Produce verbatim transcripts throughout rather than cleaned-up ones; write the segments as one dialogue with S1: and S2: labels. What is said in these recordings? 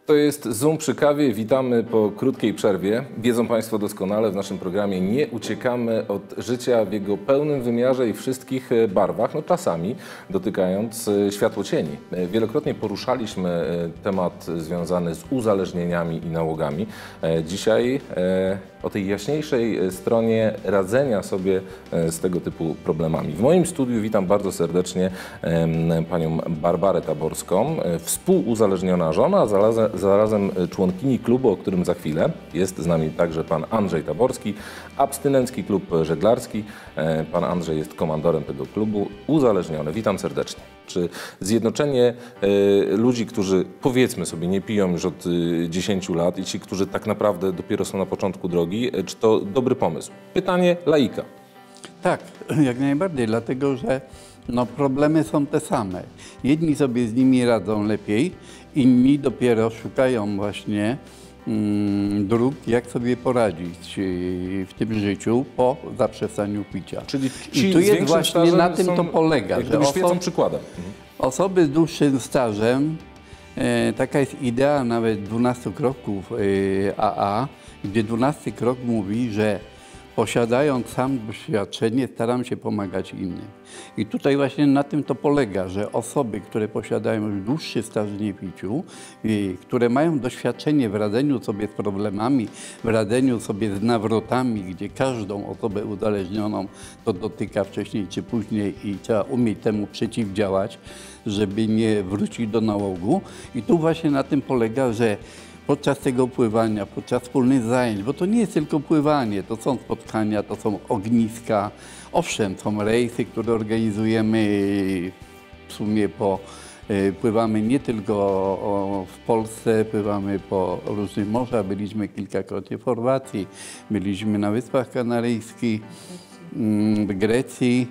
S1: To jest Zoom przy kawie. Witamy po krótkiej przerwie. Wiedzą Państwo doskonale, w naszym programie nie uciekamy od życia w jego pełnym wymiarze i wszystkich barwach, no czasami dotykając światłocieni. Wielokrotnie poruszaliśmy temat związany z uzależnieniami i nałogami. Dzisiaj o tej jaśniejszej stronie radzenia sobie z tego typu problemami. W moim studiu witam bardzo serdecznie panią Barbarę Taborską, współuzależniona żona, a zarazem, zarazem członkini klubu, o którym za chwilę. Jest z nami także pan Andrzej Taborski, abstynencki klub żeglarski. Pan Andrzej jest komandorem tego klubu, uzależniony. Witam serdecznie. Czy zjednoczenie y, ludzi, którzy powiedzmy sobie nie piją już od y, dziesięciu lat i ci, którzy tak naprawdę dopiero są na początku drogi, y, czy to dobry pomysł? Pytanie laika.
S2: Tak, jak najbardziej, dlatego że no, problemy są te same. Jedni sobie z nimi radzą lepiej, inni dopiero szukają właśnie mm, dróg, jak sobie poradzić w tym życiu po zaprzestaniu picia.
S1: Czyli ci
S2: I tu
S1: z
S2: jest właśnie na tym to polega, że
S1: świecą
S2: oso
S1: przykładem.
S2: osoby z dłuższym stażem, e, taka jest idea nawet dwunastu kroków e, A A, gdzie dwunasty krok mówi, że posiadając sam doświadczenie, staram się pomagać innym. I tutaj właśnie na tym to polega, że osoby, które posiadają już dłuższy staż w niepiciu, które mają doświadczenie w radzeniu sobie z problemami, w radzeniu sobie z nawrotami, gdzie każdą osobę uzależnioną to dotyka wcześniej czy później i trzeba umieć temu przeciwdziałać, żeby nie wrócić do nałogu. I tu właśnie na tym polega, że podczas tego pływania, podczas wspólnych zajęć, bo to nie jest tylko pływanie, to są spotkania, to są ogniska. Owszem, są rejsy, które organizujemy w sumie po, pływamy nie tylko w Polsce, pływamy po różnych morzach, byliśmy kilkakrotnie w Chorwacji, byliśmy na Wyspach Kanaryjskich, w Grecji.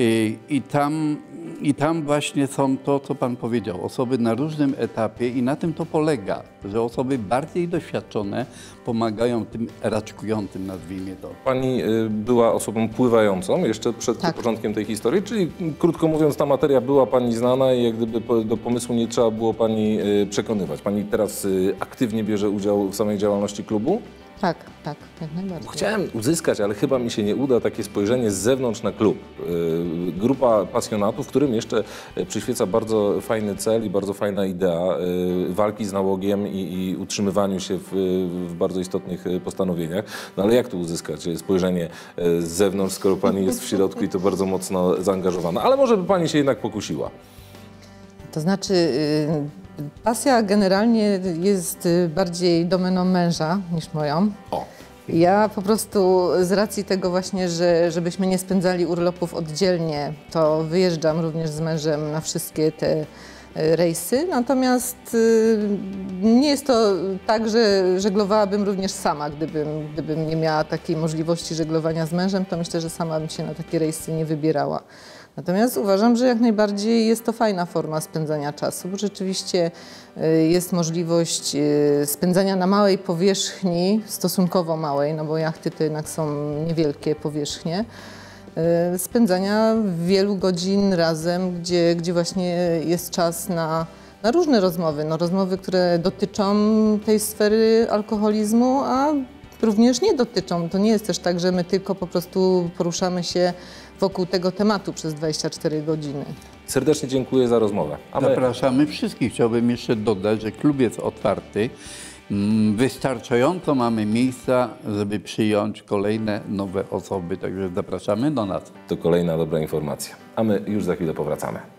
S2: I tam, I tam właśnie są to, co Pan powiedział, osoby na różnym etapie i na tym to polega, że osoby bardziej doświadczone pomagają tym raczkującym, nazwijmy to.
S1: Pani była osobą pływającą jeszcze przed tak. początkiem tej historii, czyli krótko mówiąc ta materia była Pani znana i jak gdyby do pomysłu nie trzeba było Pani przekonywać. Pani teraz aktywnie bierze udział w samej działalności klubu?
S3: Tak, tak, jak najbardziej.
S1: Chciałem uzyskać, ale chyba mi się nie uda, takie spojrzenie z zewnątrz na klub. Grupa pasjonatów, którym jeszcze przyświeca bardzo fajny cel i bardzo fajna idea walki z nałogiem i, i utrzymywaniu się w, w bardzo istotnych postanowieniach. No ale jak tu uzyskać spojrzenie z zewnątrz, skoro Pani jest w środku i to bardzo mocno zaangażowana? Ale może by Pani się jednak pokusiła.
S3: To znaczy... Yy... Pasja generalnie jest bardziej domeną męża niż moją.
S1: O.
S3: Ja po prostu z racji tego właśnie, że żebyśmy nie spędzali urlopów oddzielnie, to wyjeżdżam również z mężem na wszystkie te rejsy. Natomiast nie jest to tak, że żeglowałabym również sama. Gdybym, gdybym nie miała takiej możliwości żeglowania z mężem, to myślę, że sama bym się na takie rejsy nie wybierała. Natomiast uważam, że jak najbardziej jest to fajna forma spędzania czasu, bo rzeczywiście jest możliwość spędzania na małej powierzchni, stosunkowo małej, no bo jachty to jednak są niewielkie powierzchnie, spędzania wielu godzin razem, gdzie, gdzie właśnie jest czas na, na różne rozmowy, no rozmowy, które dotyczą tej sfery alkoholizmu, a również nie dotyczą. To nie jest też tak, że my tylko po prostu poruszamy się wokół tego tematu przez dwadzieścia cztery godziny.
S1: Serdecznie dziękuję za rozmowę.
S2: A my... Zapraszamy wszystkich. Chciałbym jeszcze dodać, że klub jest otwarty. Wystarczająco mamy miejsca, żeby przyjąć kolejne nowe osoby, także zapraszamy do nas.
S1: To kolejna dobra informacja. A my już za chwilę powracamy.